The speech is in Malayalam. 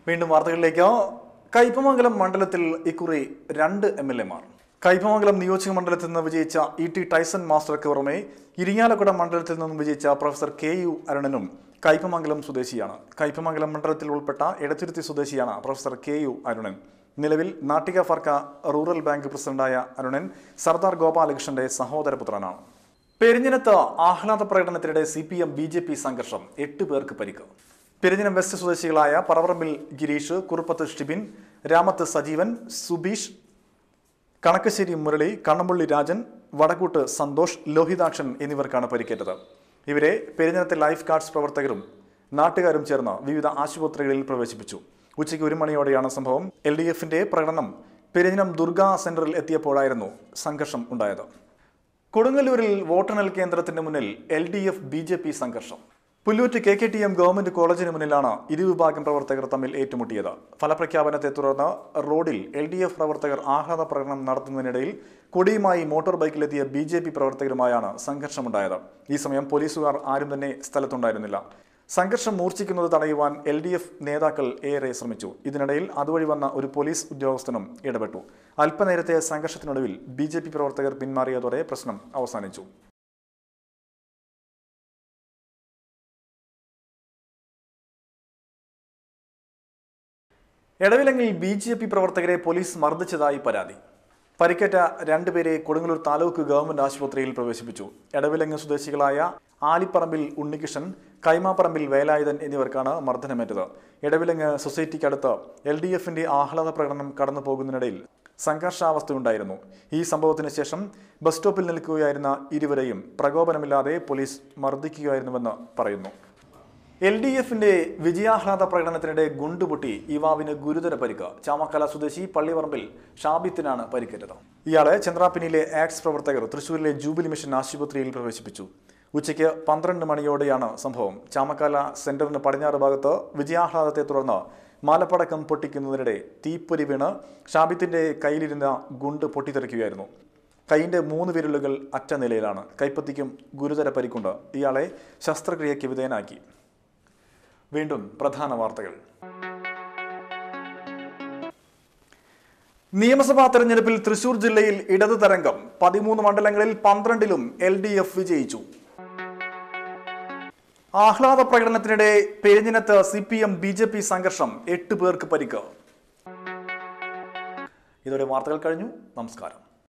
വീണ്ടും വാർത്തകളിലേക്ക്. കയ്പമംഗലം മണ്ഡലത്തിൽ ഇക്കുറി 2 MLA മാർ. കയ്പമംഗലം നിയോജക മണ്ഡലത്തിൽ നിന്ന് വിജയിച്ച E.T. ടൈസൺ മാസ്റ്റർക്ക് പുറമെ ഇരിങ്ങാലക്കുട മണ്ഡലത്തിൽ നിന്നും വിജയിച്ച പ്രൊഫസർ K.U. അരുണനും കയ്പമംഗലം സ്വദേശിയാണ്. കയ്പമംഗലം മണ്ഡലത്തിൽ ഉൾപ്പെട്ട എടത്തിരുത്തി സ്വദേശിയാണ് പ്രൊഫസർ K.U. അരുണൻ. നിലവിൽ നാട്ടിക ഫർക്ക റൂറൽ ബാങ്ക് പ്രസിഡന്റായ അരുണൻ സർദാർ ഗോപാലകൃഷ്ണന്റെ സഹോദരപുത്രനാണ്. പെരിഞ്ഞനത്ത് ആഹ്ലാദ പ്രകടനത്തിനിടെ CPM BJP സംഘർഷം, 8 പേർക്ക് പരിക്ക്. പെരിഞ്ഞനം വെസ്റ്റ് സ്വദേശികളായ പറവറമ്പിൽ ഗിരീഷ്, കുറുപ്പത്ത് ഷിബിൻ, രാമത്ത് സജീവൻ, സുബീഷ്, കണക്കശ്ശേരി മുരളി, കണ്ണമ്പള്ളി രാജൻ, വടക്കൂട്ട് സന്തോഷ്, ലോഹിതാക്ഷൻ എന്നിവർക്കാണ് പരിക്കേറ്റത്. ഇവരെ പെരിഞ്ഞനത്തെ ലൈഫ് ഗാർഡ്സ് പ്രവർത്തകരും നാട്ടുകാരും ചേർന്ന് വിവിധ ആശുപത്രികളിൽ പ്രവേശിപ്പിച്ചു. ഉച്ചയ്ക്ക് 1 മണിയോടെയാണ് സംഭവം. LDFന്റെ പ്രകടനം പെരിഞ്ഞനം ദുർഗാ സെന്ററിൽ എത്തിയപ്പോഴായിരുന്നു സംഘർഷം ഉണ്ടായത്. കൊടുങ്ങല്ലൂരിൽ വോട്ടെണ്ണൽ കേന്ദ്രത്തിന് മുന്നിൽ LDF BJP സംഘർഷം. പുല്ലൂറ്റ് KKTM ഗവൺമെന്റ് കോളേജിന് മുന്നിലാണ് ഇരുവിഭാഗം പ്രവർത്തകർ തമ്മിൽ ഏറ്റുമുട്ടിയത്. ഫലപ്രഖ്യാപനത്തെ തുടർന്ന് റോഡിൽ LDF പ്രവർത്തകർ ആഹ്ലാദ പ്രകടനം നടത്തുന്നതിനിടയിൽ കൊടിയുമായി മോട്ടോർ ബൈക്കിലെത്തിയ BJP പ്രവർത്തകരുമായാണ് സംഘർഷമുണ്ടായത്. ഈ സമയം പോലീസുകാർ ആരും തന്നെ സ്ഥലത്തുണ്ടായിരുന്നില്ല. സംഘർഷം മൂർച്ഛിക്കുന്നത് തടയുവാൻ LDF നേതാക്കൾ ഏറെ ശ്രമിച്ചു. ഇതിനിടയിൽ അതുവഴി വന്ന ഒരു പോലീസ് ഉദ്യോഗസ്ഥനും ഇടപെട്ടു. അല്പനേരത്തെ സംഘർഷത്തിനൊടുവിൽ BJP പ്രവർത്തകർ പിന്മാറിയതോടെ പ്രശ്നം അവസാനിച്ചു. എടവിലങ്ങിൽ BJP പ്രവർത്തകരെ പോലീസ് മർദ്ദിച്ചതായി പരാതി. പരിക്കേറ്റ 2 പേരെ കൊടുങ്ങല്ലൂർ താലൂക്ക് ഗവൺമെന്റ് ആശുപത്രിയിൽ പ്രവേശിപ്പിച്ചു. എടവിലങ്ങ് സ്വദേശികളായ ആലിപ്പറമ്പിൽ ഉണ്ണികൃഷ്ണൻ, കൈമാപ്പറമ്പിൽ വേലായുധൻ എന്നിവർക്കാണ് മർദ്ദനമേറ്റത്. എടവിലങ്ങ് സൊസൈറ്റിക്കടുത്ത് LDFന്റെ ആഹ്ലാദ പ്രകടനം കടന്നു പോകുന്നതിനിടയിൽ സംഘർഷാവസ്ഥയുണ്ടായിരുന്നു. ഈ സംഭവത്തിന് ശേഷം ബസ് സ്റ്റോപ്പിൽ നിൽക്കുകയായിരുന്ന ഇരുവരെയും പ്രകോപനമില്ലാതെ പോലീസ് മർദ്ദിക്കുകയായിരുന്നുവെന്ന് പറയുന്നു. LDFന്റെ വിജയാഹ്ലാദ പ്രകടനത്തിനിടെ ഗുണ്ടുപൊട്ടി യുവാവിന് ഗുരുതര പരിക്ക്. ചാമക്കാല സ്വദേശി പള്ളിപറമ്പിൽ ഷാബിത്തിനാണ് പരിക്കേറ്റത്. ഇയാളെ ചന്ദ്രാപിന്നിയിലെ ആക്സ് പ്രവർത്തകർ തൃശൂരിലെ ജൂബിലി മിഷൻ ആശുപത്രിയിൽ പ്രവേശിപ്പിച്ചു. ഉച്ചയ്ക്ക് 12 മണിയോടെയാണ് സംഭവം. ചാമക്കാല സെന്ററിന് പടിഞ്ഞാറ് ഭാഗത്ത് വിജയാഹ്ലാദത്തെ തുടർന്ന് മാലപ്പടക്കം പൊട്ടിക്കുന്നതിനിടെ തീപ്പൊരി വീണ് ഷാബിത്തിന്റെ കയ്യിലിരുന്ന ഗുണ്ട് പൊട്ടിത്തെറിക്കുകയായിരുന്നു. കൈയിന്റെ 3 വിരലുകൾ അറ്റ നിലയിലാണ്. കൈപ്പത്തിക്കും ഗുരുതര പരിക്കുണ്ട്. ഇയാളെ ശസ്ത്രക്രിയയ്ക്ക് വിധേയനാക്കി. വീണ്ടും പ്രധാന വാർത്തകൾ. നിയമസഭാ തെരഞ്ഞെടുപ്പിൽ തൃശൂർ ജില്ലയിൽ ഇടത് തരംഗം. 13 മണ്ഡലങ്ങളിൽ 12ലും LDF വിജയിച്ചു. ആഹ്ലാദ പ്രകടനത്തിനിടെ പെരിഞ്ഞനത്ത് CPM BJP സംഘർഷം, 8 പേർക്ക് പരിക്ക്. ഇതോടെ വാർത്തകൾ കഴിഞ്ഞു. നമസ്കാരം.